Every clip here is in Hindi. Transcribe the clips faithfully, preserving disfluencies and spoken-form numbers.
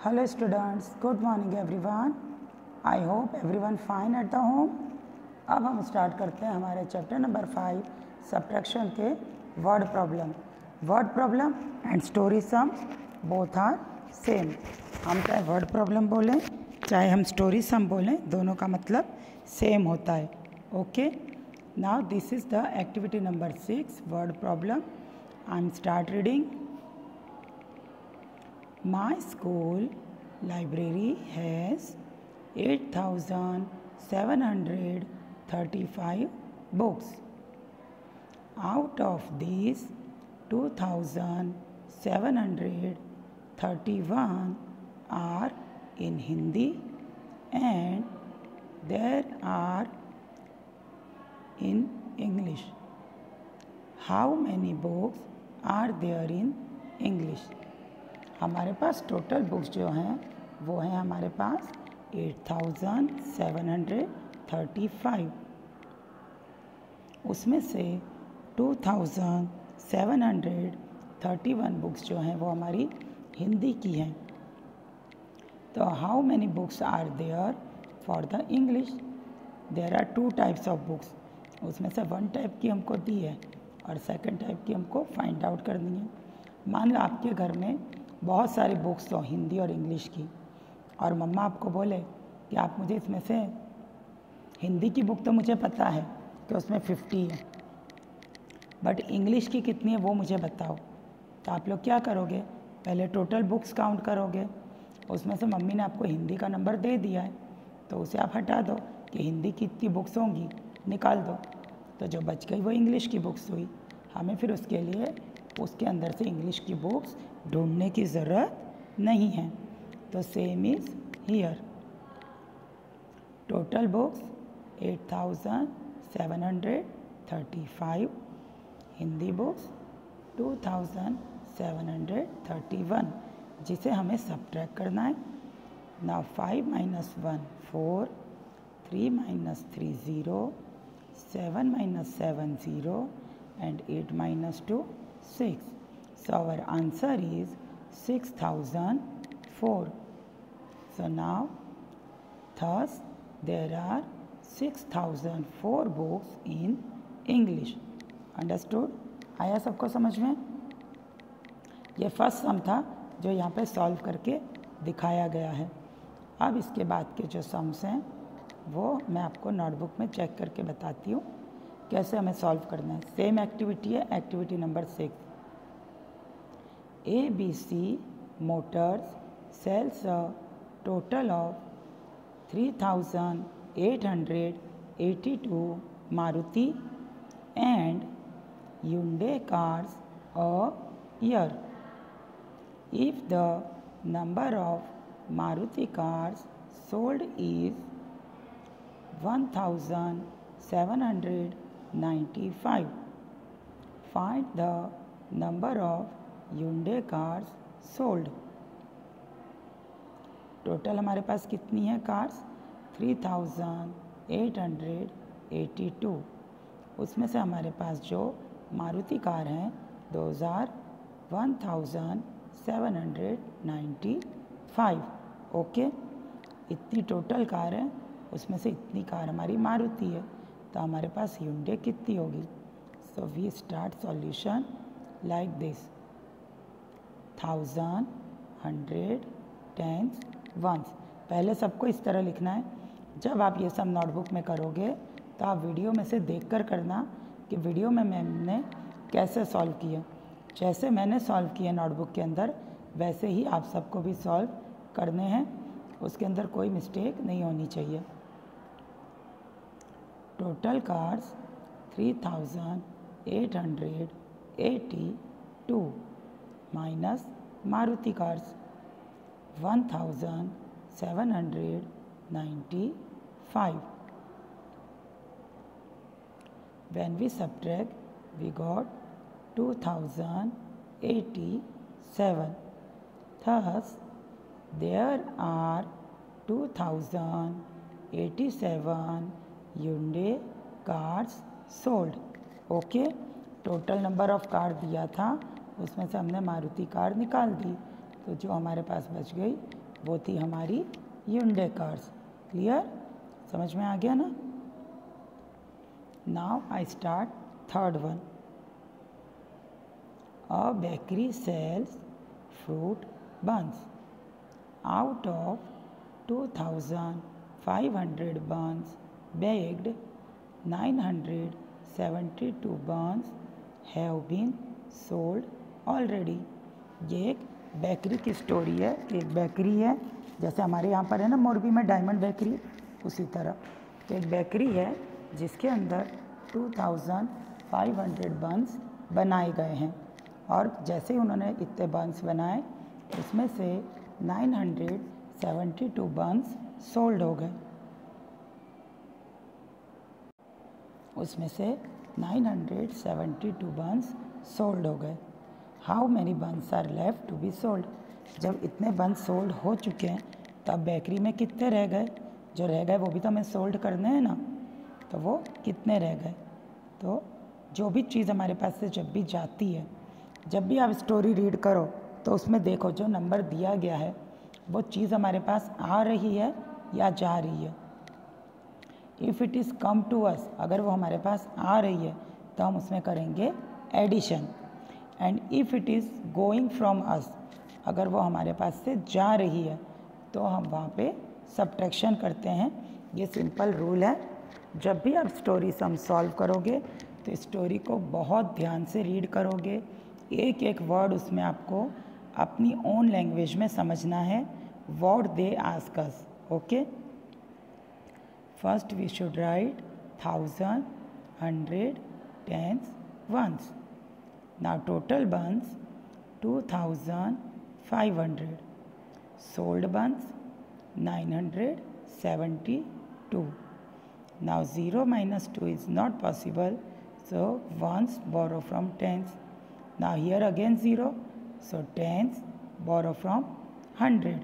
Hello students, good morning everyone. I hope everyone fine at the home. अब हम स्टार्ट करते हैं हमारे चैप्टर नंबर फाइव सब्ट्रैक्शन के word problem. Word problem and story sum both are same. हम चाहे वर्ड प्रॉब्लम बोलें चाहे हम स्टोरी सम बोलें, दोनों का मतलब सेम होता है. Okay, now this is the activity number six word problem. I am start reading. My school library has eight thousand seven hundred thirty-five books. Out of these, two thousand seven hundred thirty-one are in Hindi and there are in English. How many books are there in English? हमारे पास टोटल बुक्स जो हैं वो हैं हमारे पास eight thousand seven hundred thirty five. उसमें से two thousand seven hundred thirty one books जो हैं वो हमारी हिंदी की हैं. तो how many books are there for the English? There are two types of books. उसमें से वन टाइप की हमको दी है और सेकंड टाइप की हमको फाइंड आउट करनी है. मान लो आपके घर में बहुत सारी बुक्स हो हिंदी और इंग्लिश की, और मम्मा आपको बोले कि आप मुझे इसमें से हिंदी की बुक तो मुझे पता है कि उसमें फिफ्टी है, बट इंग्लिश की कितनी है वो मुझे बताओ. तो आप लोग क्या करोगे? पहले टोटल बुक्स काउंट करोगे. उसमें से मम्मी ने आपको हिंदी का नंबर दे दिया है तो उसे आप हटा दो कि हिंदी की इतनी बुक्स होंगी, निकाल दो. तो जो बच गई वो इंग्लिश की बुक्स हुई. हमें फिर उसके लिए उसके अंदर से इंग्लिश की बुक्स ढूंढने की ज़रूरत नहीं है. तो same is here. Total books eight thousand seven hundred thirty five. Hindi books two thousand seven hundred thirty one, जिसे हमें सब्ट्रैक्ट करना है. Now five minus one four, three minus three zero, seven minus seven zero and eight minus two six. So our answer is six thousand four. So now thus there are six thousand four books in English. Understood? आया सबको समझ में? ये फर्स्ट सम था जो यहाँ पे सॉल्व करके दिखाया गया है. अब इसके बाद के जो सम्स हैं वो मैं आपको नोटबुक में चेक करके बताती हूँ कैसे हमें सॉल्व करना है. सेम एक्टिविटी है, activity number six. A B C motors sales a total of three thousand eight hundred eighty two Maruti and Hyundai cars a year. If the number of Maruti cars sold is one thousand seven hundred ninety-five, find the number of Hyundai cars sold. Total हमारे पास कितनी है cars? Three thousand eight hundred eighty two. उसमें से हमारे पास जो मारुति कार हैं those are one thousand seven hundred ninety five. Okay, इतनी टोटल कार है, उसमें से इतनी कार हमारी मारुति है, तो हमारे पास Hyundai कितनी होगी? So we start solution like this. Thousand, hundred, tens, ones. पहले सबको इस तरह लिखना है. जब आप ये सब नोटबुक में करोगे तो आप वीडियो में से देखकर करना कि वीडियो में मैंने कैसे सॉल्व किया. जैसे मैंने सॉल्व किया नोटबुक के अंदर वैसे ही आप सबको भी सॉल्व करने हैं. उसके अंदर कोई मिस्टेक नहीं होनी चाहिए. Total cars three thousand eight hundred eighty two minus Maruti cars one thousand seven hundred ninety five. When we subtract, we got two thousand eighty-seven. Thus, there are two thousand eighty-seven Hyundai cars sold. Okay, total number of car दिया था उसमें से हमने मारुति कार निकाल दी, तो जो हमारे पास बच गई वो थी हमारी Hyundai कार्स। क्लियर, समझ में आ गया ना। Now I start third one. A bakery sells fruit buns. Out of two thousand five hundred buns baked, nine hundred seventy-two buns have been sold already। ये एक बेकरी की स्टोरी है। एक बेकरी है, जैसे हमारे यहाँ पर है ना मोरबी में डायमंड बेकरी, उसी तरह तो एक बेकरी है जिसके अंदर two thousand five hundred buns बनाए गए हैं, और जैसे ही उन्होंने इतने बंस बनाए उसमें से nine hundred seventy two buns sold हो गए। उसमें से nine hundred seventy two buns sold हो गए। How many buns are left to be sold. जब इतने बंस सोल्ड हो चुके हैं तो अब बेकरी में कितने रह गए, जो रह गए वो भी तो हमें सोल्ड करने हैं ना, तो वो कितने रह गए। तो जो भी चीज़ हमारे पास से जब भी जाती है, जब भी आप स्टोरी रीड करो तो उसमें देखो जो नंबर दिया गया है वो चीज़ हमारे पास आ रही है या जा रही है। If it is come to us, अगर वो हमारे पास आ रही है तो हम उसमें करेंगे addition. And if it is going from us, अगर वो हमारे पास से जा रही है तो हम वहाँ पे सब्ट्रैक्शन करते हैं। ये सिंपल रूल है। जब भी आप स्टोरी सम सॉल्व करोगे तो स्टोरी को बहुत ध्यान से रीड करोगे, एक एक वर्ड उसमें आपको अपनी ओन लैंग्वेज में समझना है। What they ask us, okay. First we should write thousand, hundred, tens, ones. Now total buns two thousand five hundred, sold buns nine hundred seventy two. Now zero minus two is not possible, so ones borrow from tens. Now here again zero, so tens borrow from hundred.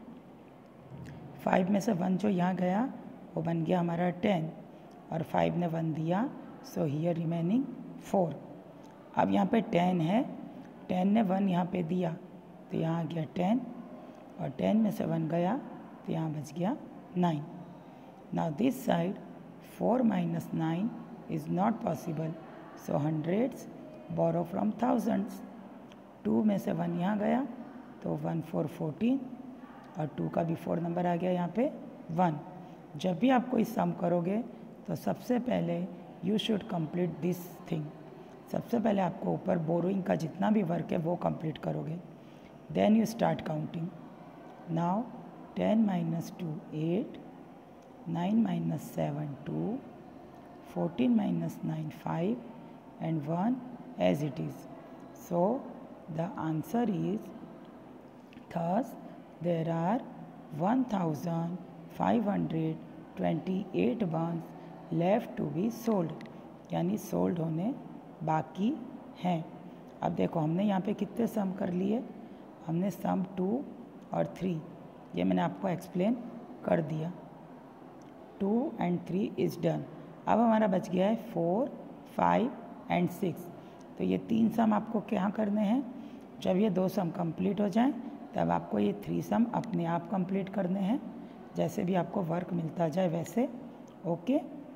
Five में से वन जो यहाँ गया वो बन गया हमारा टेन, और फाइव ने वन दिया, सो हियर रिमेनिंग फोर। अब यहाँ पे टेन है, टेन ने वन यहाँ पे दिया तो यहाँ आ गया टेन, और टेन में से वन गया तो यहाँ बच गया nine. Now this side four minus nine is not possible, so hundreds borrow from thousands. Two में से वन यहाँ गया तो वन फोर फोर्टीन, और टू का भी फोर नंबर आ गया यहाँ पे वन। जब भी आप कोई सम करोगे तो सबसे पहले you should complete this thing. सबसे पहले आपको ऊपर बोरोइंग का जितना भी वर्क है वो कंप्लीट करोगे, then you start counting. Now ten minus two eight, nine minus seven two, fourteen minus nine five, and one as it is. So the answer is, thus there are one thousand five hundred twenty-eight buns left to be sold, यानी सोल्ड होने बाकी हैं। अब देखो हमने यहाँ पे कितने सम कर लिए, हमने सम टू और थ्री, ये मैंने आपको एक्सप्लेन कर दिया। Two and three is done. अब हमारा बच गया है फोर, फाइव एंड सिक्स। तो ये तीन सम आपको क्या करने हैं, जब ये दो सम कंप्लीट हो जाएं तब आपको ये थ्री सम अपने आप कंप्लीट करने हैं, जैसे भी आपको वर्क मिलता जाए वैसे, ओके।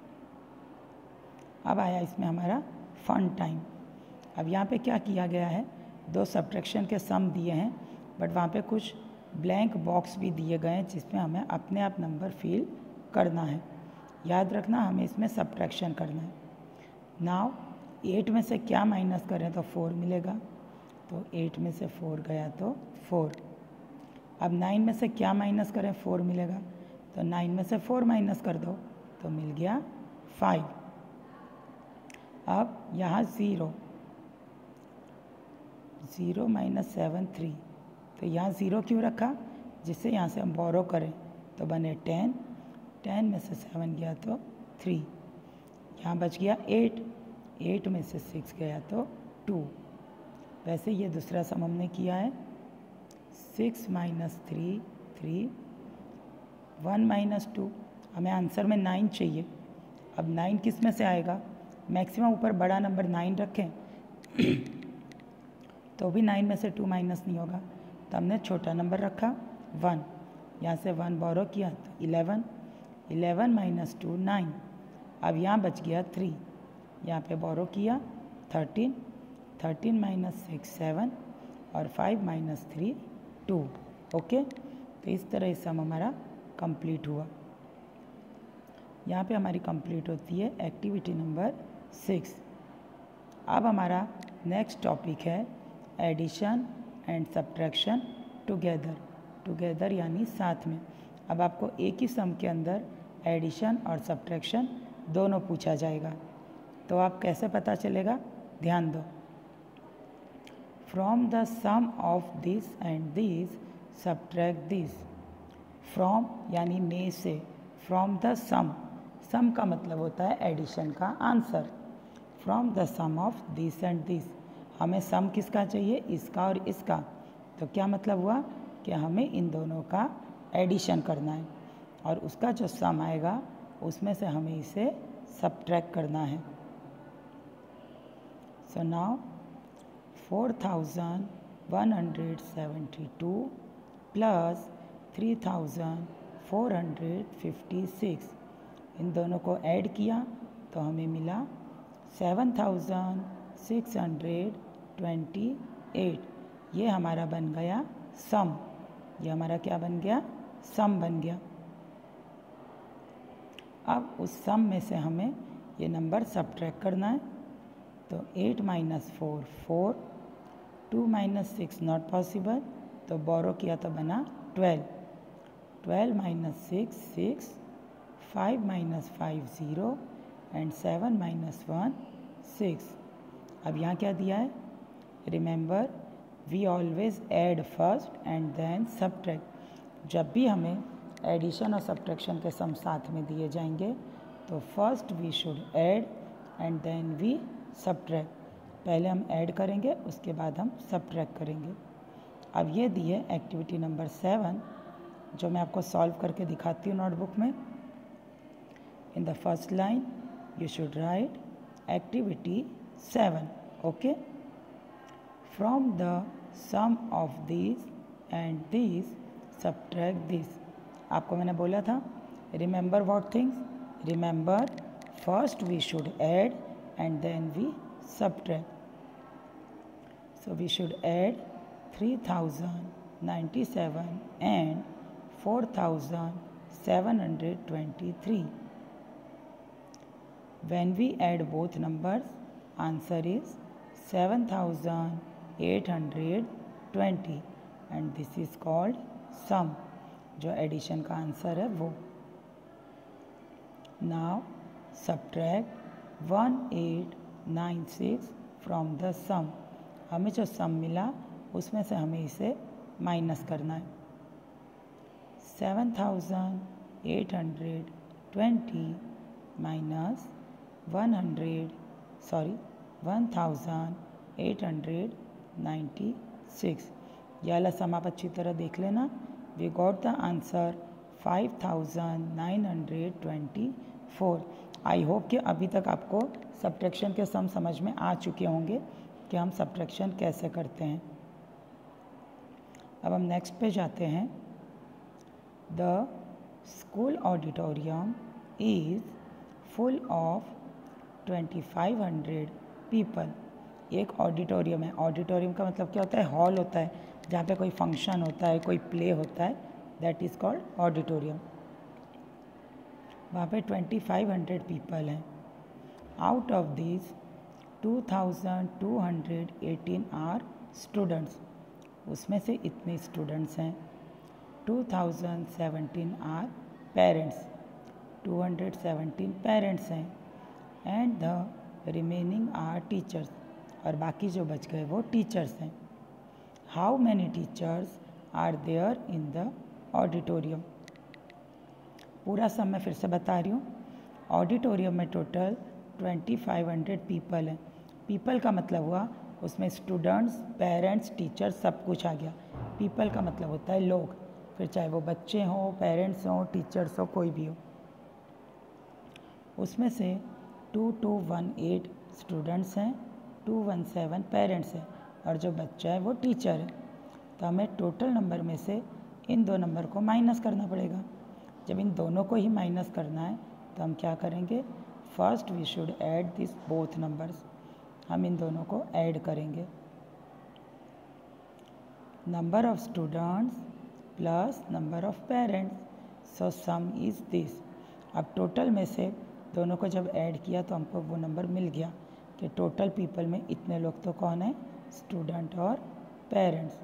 अब आया इसमें हमारा फन टाइम। अब यहाँ पे क्या किया गया है, दो सब्ट्रैक्शन के सम दिए हैं, बट वहाँ पे कुछ ब्लैंक बॉक्स भी दिए गए हैं जिसमें हमें अपने आप नंबर फिल करना है। याद रखना हमें इसमें सब्ट्रैक्शन करना है। नाउ एट में से क्या माइनस करें तो फोर मिलेगा, तो एट में से फोर गया तो फोर। अब नाइन में से क्या माइनस करें, फोर मिलेगा, तो नाइन में से फोर माइनस कर दो तो मिल गया फाइव। अब यहाँ zero, zero minus seven three, तो यहाँ ज़ीरो क्यों रखा, जिससे यहाँ से हम बोरो करें तो बने टेन, टेन में से सेवन गया तो थ्री, यहाँ बच गया एट, एट में से सिक्स गया तो टू। वैसे ये दूसरा सम हमने किया है, six minus three three, one minus two, हमें आंसर में नाइन चाहिए। अब नाइन किस में से आएगा, मैक्सिमम ऊपर बड़ा नंबर नाइन रखें तो भी नाइन में से टू माइनस नहीं होगा, तो हमने छोटा नंबर रखा वन। यहाँ से वन बोरो किया तो eleven, eleven minus two nine, अब यहाँ बच गया थ्री, यहाँ पे बोरो किया thirteen, thirteen minus six seven और five minus three two. Okay, तो इस तरह सम हमारा कंप्लीट हुआ। यहाँ पे हमारी कंप्लीट होती है एक्टिविटी नंबर सिक्स। अब हमारा नेक्स्ट टॉपिक है addition and subtraction together, together यानी साथ में। अब आपको एक ही सम के अंदर एडिशन और सब्ट्रैक्शन दोनों पूछा जाएगा, तो आप कैसे पता चलेगा, ध्यान दो। From the sum of this and this subtract this. From यानी में से, फ्रॉम द सम, सम का मतलब होता है एडिशन का answer. From the sum of this and this, हमें सम किसका चाहिए, इसका और इसका, तो क्या मतलब हुआ कि हमें इन दोनों का एडिशन करना है और उसका जो सम आएगा उसमें से हमें इसे सब्ट्रैक्ट करना है। So now four thousand one hundred seventy two plus three thousand four hundred fifty six, इन दोनों को ऐड किया तो हमें मिला seven thousand six hundred twenty eight. ये हमारा बन गया सम, ये हमारा क्या बन गया, सम बन गया। अब उस सम में से हमें ये नंबर सब्ट्रैक्ट करना है, तो eight minus four four, two minus six not possible, तो बोरो किया तो बना twelve, twelve minus six six, five minus five zero and seven minus one six. अब यहाँ क्या दिया है, remember we always add first and then subtract. जब भी हमें एडिशन और सब्ट्रैक्शन के सम साथ में दिए जाएंगे तो first we should add and then we subtract. पहले हम ऐड करेंगे, उसके बाद हम सब्ट्रैक्ट करेंगे। अब ये दी है एक्टिविटी नंबर सेवन, जो मैं आपको सॉल्व करके दिखाती हूँ नोटबुक में। In the first line you should write activity seven. Okay, from the sum of this and this subtract this. आपको मैंने बोला था remember what things, remember first we should add and then we subtract. So we should add three thousand ninety seven and four thousand seven hundred twenty three. When we add both numbers, answer is seven thousand eight hundred twenty and this is called sum, जो एडिशन का आंसर है वो। Now subtract one eight nine six from the sum। हमें जो सम मिला उसमें से हमें इसे माइनस करना है। Seven thousand eight hundred twenty minus one hundred sorry one thousand eight hundred ninety six. यह वाला सम आप अच्छी तरह देख लेना। We got the answer five thousand nine hundred twenty four. I hope कि अभी तक आपको सब्ट्रैक्शन के सम समझ में आ चुके होंगे कि हम सब्ट्रैक्शन कैसे करते हैं। अब हम नेक्स्ट पे जाते हैं। The school auditorium is full of twenty five hundred people. एक ऑडिटोरियम है, ऑडिटोरियम का मतलब क्या होता है, हॉल होता है जहाँ पे कोई फंक्शन होता है, कोई प्ले होता है, दैट इज़ कॉल्ड ऑडिटोरियम। वहाँ पे ट्वेंटी फाइव हंड्रेड पीपल हैं। Out of this two thousand two hundred eighteen are students, उसमें से इतने स्टूडेंट्स हैं। Two thousand seventeen are parents, two hundred seventeen parents हैं। And the remaining are teachers, और बाकी जो बच गए वो टीचर्स हैं। How many teachers are there in the auditorium. पूरा सब मैं फिर से बता रही हूँ। ऑडिटोरियम में total twenty five hundred people हैं। पीपल का मतलब हुआ उसमें स्टूडेंट्स, पेरेंट्स, टीचर्स सब कुछ आ गया। पीपल का मतलब होता है लोग, फिर चाहे वो बच्चे हों, पेरेंट्स हों, टीचर्स हो, कोई भी हो। उसमें से two two one eight students हैं, टू वन सेवन पेरेंट्स हैं और जो बच्चा है वो टीचर है। तो हमें टोटल नंबर में से इन दो नंबर को माइनस करना पड़ेगा। जब इन दोनों को ही माइनस करना है तो हम क्या करेंगे, first we should add this both numbers, हम इन दोनों को ऐड करेंगे। Number of students plus number of parents, so sum is this. अब टोटल में से दोनों को जब ऐड किया तो हमको वो नंबर मिल गया कि टोटल पीपल में इतने लोग तो कौन है, स्टूडेंट और parents.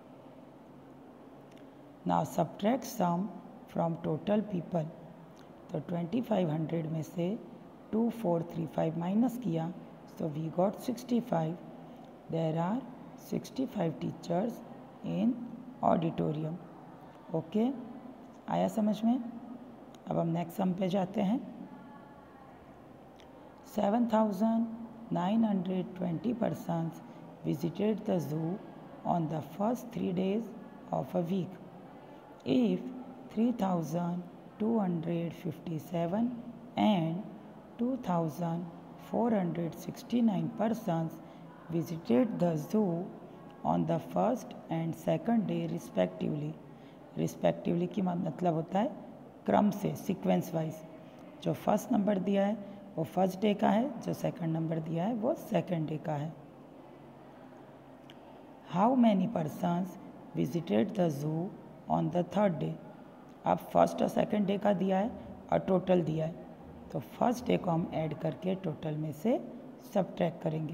Now subtract sum from total people, तो ट्वेंटी फाइव हंड्रेड में से two four three five minus किया तो we got sixty five. There are sixty five teachers in auditorium. Okay, आया समझ में। अब हम नेक्स्ट सम पे जाते हैं। Seven thousand nine hundred twenty persons visited the zoo on the first three days of a week. If three thousand two hundred fifty-seven and two thousand four hundred sixty-nine persons visited the zoo on the first and second day respectively, respectively की मतलब होता है क्रम से, सीक्वेंस वाइज। जो फर्स्ट नंबर दिया है वो फर्स्ट डे का है, जो सेकंड नंबर दिया है वो सेकंड डे का है। How many persons visited the zoo on the third day. अब फर्स्ट और सेकंड डे का दिया है और टोटल दिया है, तो फर्स्ट डे को हम ऐड करके टोटल में से सब्ट्रैक्ट करेंगे।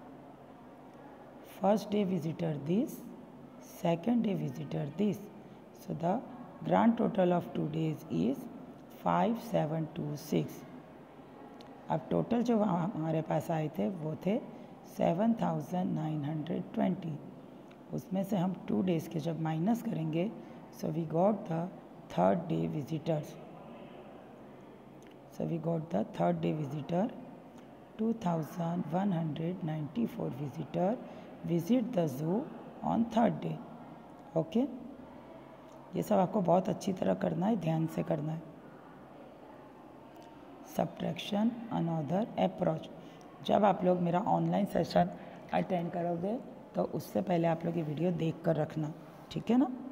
First day visitor this, second day visitor this, so the grand total of two days is five seven two six. अब टोटल जो हमारे पास आए थे वो थे seven thousand nine hundred twenty, उसमें से हम टू डेज़ के जब माइनस करेंगे so we got the third day visitors, so we got the third day visitor, two thousand one hundred ninety-four visitor visit the zoo on third day। Okay, ये सब आपको बहुत अच्छी तरह करना है, ध्यान से करना है। सब्ट्रैक्शन अनदर अप्रोच, जब आप लोग मेरा ऑनलाइन सेशन अटेंड करोगे तो उससे पहले आप लोग ये वीडियो देख कर रखना, ठीक है ना।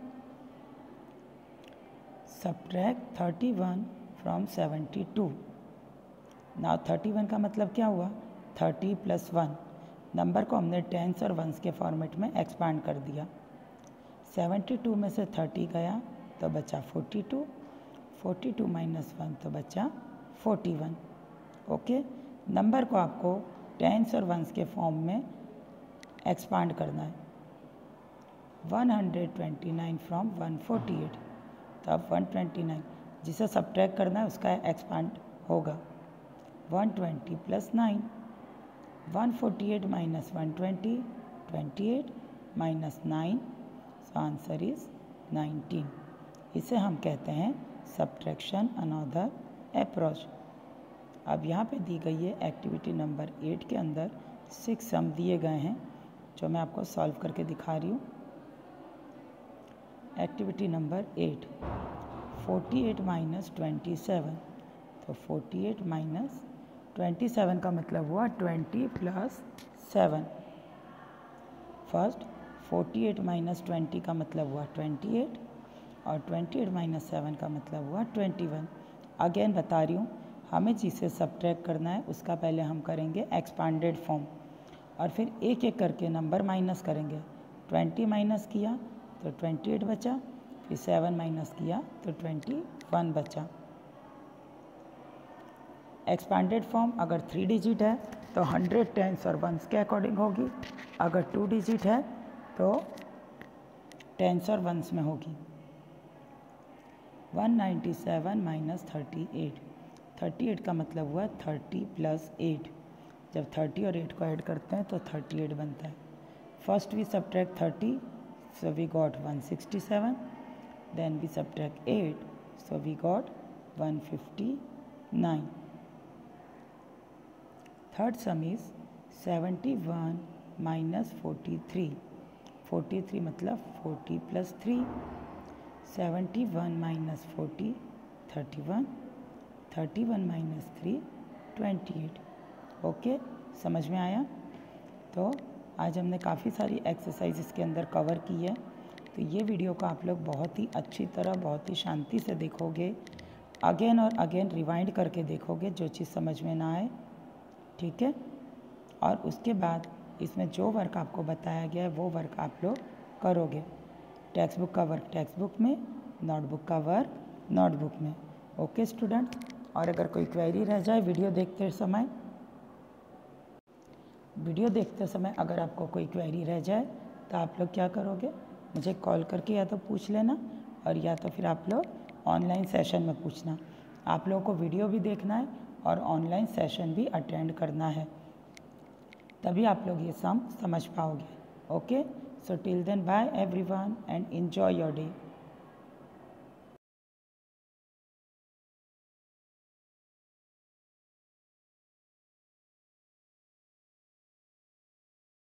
Subtract thirty one from seventy two. Now thirty one का मतलब क्या हुआ, थर्टी प्लस वन। नंबर को हमने टेंस और वंस के फॉर्मेट में एक्सपांड कर दिया। सेवेंटी टू में से थर्टी गया तो बचा forty two, forty two minus one तो बचा फोर्टी वन। ओके, नंबर को आपको टेंस और वंस के फॉर्म में एक्सपांड करना है। One hundred twenty nine from one forty eight, तो अब वन ट्वेंटी नाइन जिसे सब्ट्रैक्ट करना है उसका एक्सपांड होगा। One twenty plus nine, one forty eight minus one twenty, twenty eight minus nine, so answer is nineteen. इसे हम कहते हैं सब्ट्रैक्शन अनदर अप्रोच। अब यहाँ पे दी गई है एक्टिविटी नंबर एट के अंदर सिक्स सम दिए गए हैं जो मैं आपको सॉल्व करके दिखा रही हूँ। Activity number eight, forty eight minus twenty seven, तो forty eight minus twenty seven का मतलब हुआ twenty plus seven. First forty eight minus twenty का मतलब हुआ ट्वेंटी एट और ट्वेंटी एट माइनस सेवन का मतलब हुआ ट्वेंटी वन। अगेन बता रही हूँ, हमें जिसे सब्ट्रैक्ट करना है उसका पहले हम करेंगे एक्सपांडेड फॉर्म और फिर एक एक करके नंबर माइनस करेंगे। ट्वेंटी माइनस किया तो ट्वेंटी एट बचा, फिर सेवन माइनस किया तो ट्वेंटी वन बचा। एक्सपांडेड फॉर्म अगर थ्री डिजिट है तो हंड्रेड टेंस और वंस के अकॉर्डिंग होगी, अगर टू डिजिट है तो टेंस और वंस में होगी। One ninety seven minus thirty eight, thirty eight का मतलब हुआ थर्टी प्लस एट। जब थर्टी और एट को ऐड करते हैं तो थर्टी एट बनता है। First we subtract thirty, so we got one sixty-seven, then we subtract eight, so we got one fifty-nine. Third sum is seventy-one minus forty-three, forty-three मतलब forty plus three, seventy-one minus forty, thirty-one, thirty-one minus three, twenty-eight। Okay, समझ में आया। तो आज हमने काफ़ी सारी एक्सरसाइज इसके अंदर कवर की है, तो तो ये वीडियो को आप लोग बहुत ही अच्छी तरह, बहुत ही शांति से देखोगे, अगेन और अगेन रिवाइंड करके देखोगे जो चीज़ समझ में ना आए, ठीक है। और उसके बाद इसमें जो वर्क आपको बताया गया है वो वर्क आप लोग करोगे। टेक्स्ट बुक का वर्क टेक्स्ट बुक में, नोटबुक का वर्क नोटबुक में। ओके स्टूडेंट, और अगर कोई क्वेरी रह जाए वीडियो देखते समय वीडियो देखते समय अगर आपको कोई क्वेरी रह जाए तो आप लोग क्या करोगे, मुझे कॉल करके या तो पूछ लेना, और या तो फिर आप लोग ऑनलाइन सेशन में पूछना। आप लोगों को वीडियो भी देखना है और ऑनलाइन सेशन भी अटेंड करना है, तभी आप लोग ये सम समझ पाओगे। Okay, so till then bye everyone and enjoy your day.